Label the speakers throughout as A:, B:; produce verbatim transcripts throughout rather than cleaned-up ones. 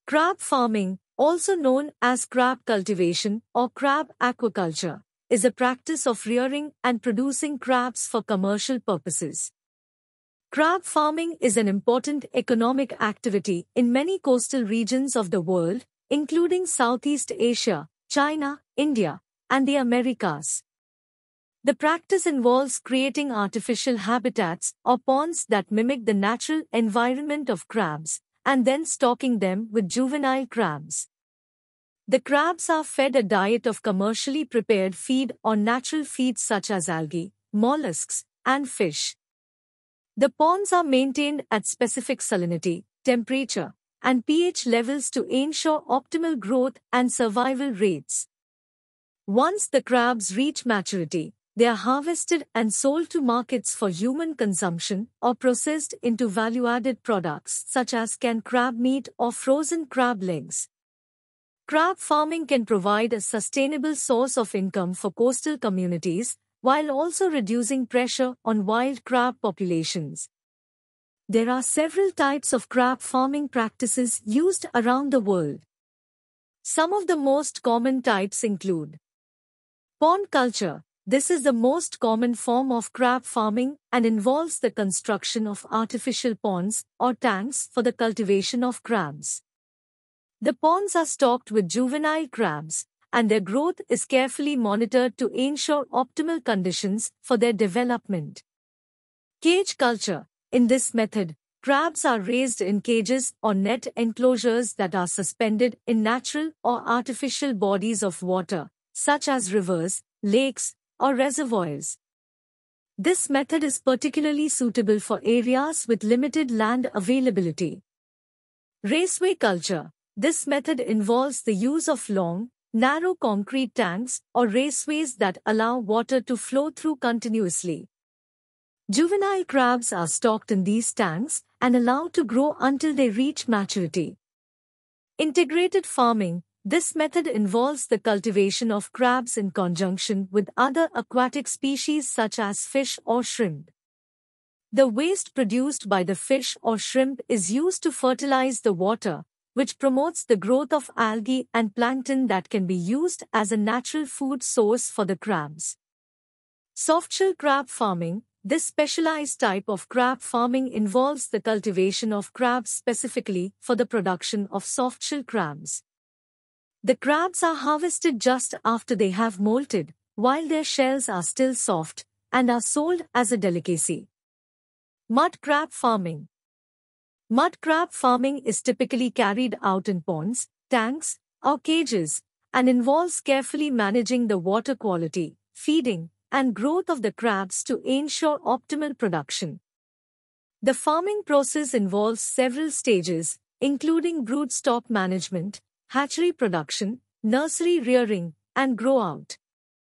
A: Crab farming, also known as crab cultivation or crab aquaculture, is a practice of rearing and producing crabs for commercial purposes. Crab farming is an important economic activity in many coastal regions of the world, including Southeast Asia, China, India, and the Americas. The practice involves creating artificial habitats or ponds that mimic the natural environment of crabs, and then stocking them with juvenile crabs. The crabs are fed a diet of commercially prepared feed or natural feeds such as algae, mollusks, and fish. The ponds are maintained at specific salinity, temperature, and pH levels to ensure optimal growth and survival rates. Once the crabs reach maturity, they are harvested and sold to markets for human consumption or processed into value-added products such as canned crab meat or frozen crab legs. Crab farming can provide a sustainable source of income for coastal communities while also reducing pressure on wild crab populations. There are several types of crab farming practices used around the world. Some of the most common types include pond culture. This is the most common form of crab farming and involves the construction of artificial ponds or tanks for the cultivation of crabs. The ponds are stocked with juvenile crabs, and their growth is carefully monitored to ensure optimal conditions for their development. Cage culture. In this method, crabs are raised in cages or net enclosures that are suspended in natural or artificial bodies of water, such as rivers, lakes, or reservoirs. This method is particularly suitable for areas with limited land availability. Raceway culture. This method involves the use of long, narrow concrete tanks or raceways that allow water to flow through continuously. Juvenile crabs are stocked in these tanks and allowed to grow until they reach maturity. Integrated farming. This method involves the cultivation of crabs in conjunction with other aquatic species such as fish or shrimp. The waste produced by the fish or shrimp is used to fertilize the water, which promotes the growth of algae and plankton that can be used as a natural food source for the crabs. Softshell crab farming. This specialized type of crab farming involves the cultivation of crabs specifically for the production of softshell crabs. The crabs are harvested just after they have molted, while their shells are still soft, and are sold as a delicacy. Mud crab farming. Mud crab farming is typically carried out in ponds, tanks, or cages, and involves carefully managing the water quality, feeding, and growth of the crabs to ensure optimal production. The farming process involves several stages, including broodstock management, hatchery production, nursery rearing, and grow-out.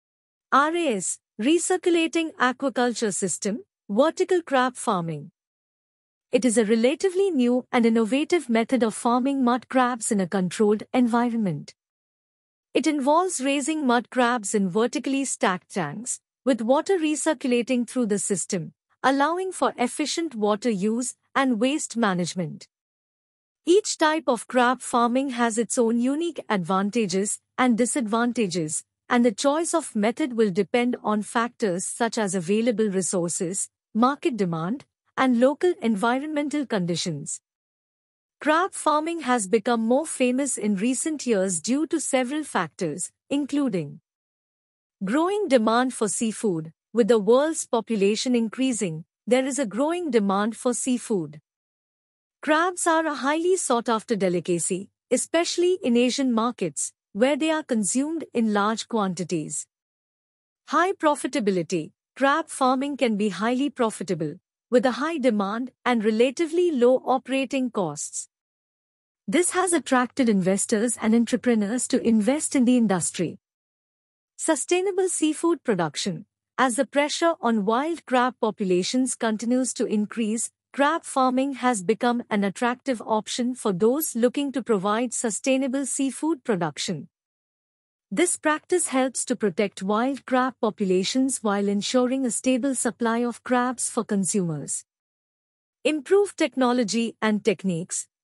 A: R A S, Recirculating Aquaculture System, Vertical Crab Farming. It is a relatively new and innovative method of farming mud crabs in a controlled environment. It involves raising mud crabs in vertically stacked tanks, with water recirculating through the system, allowing for efficient water use and waste management. Each type of crab farming has its own unique advantages and disadvantages, and the choice of method will depend on factors such as available resources, market demand, and local environmental conditions. Crab farming has become more famous in recent years due to several factors, including growing demand for seafood. With the world's population increasing, there is a growing demand for seafood. Crabs are a highly sought-after delicacy, especially in Asian markets, where they are consumed in large quantities. High profitability. Crab farming can be highly profitable, with a high demand and relatively low operating costs. This has attracted investors and entrepreneurs to invest in the industry. Sustainable seafood production. As the pressure on wild crab populations continues to increase, crab farming has become an attractive option for those looking to provide sustainable seafood production. This practice helps to protect wild crab populations while ensuring a stable supply of crabs for consumers. Improved technology and techniques.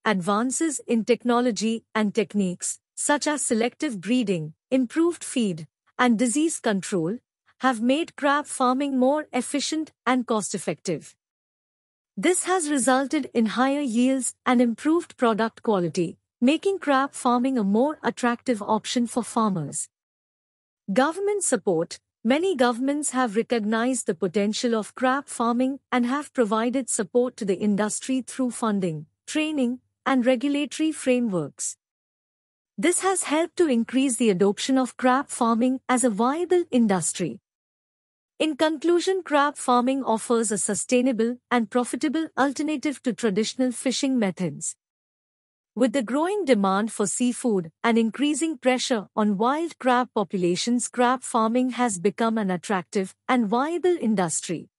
A: advances in technology and techniques, such as selective breeding, improved feed, and disease control, have made crab farming more efficient and cost-effective. This has resulted in higher yields and improved product quality, making crab farming a more attractive option for farmers. Government support. Many governments have recognized the potential of crab farming and have provided support to the industry through funding, training, and regulatory frameworks. This has helped to increase the adoption of crab farming as a viable industry. In conclusion, crab farming offers a sustainable and profitable alternative to traditional fishing methods. With the growing demand for seafood and increasing pressure on wild crab populations, crab farming has become an attractive and viable industry.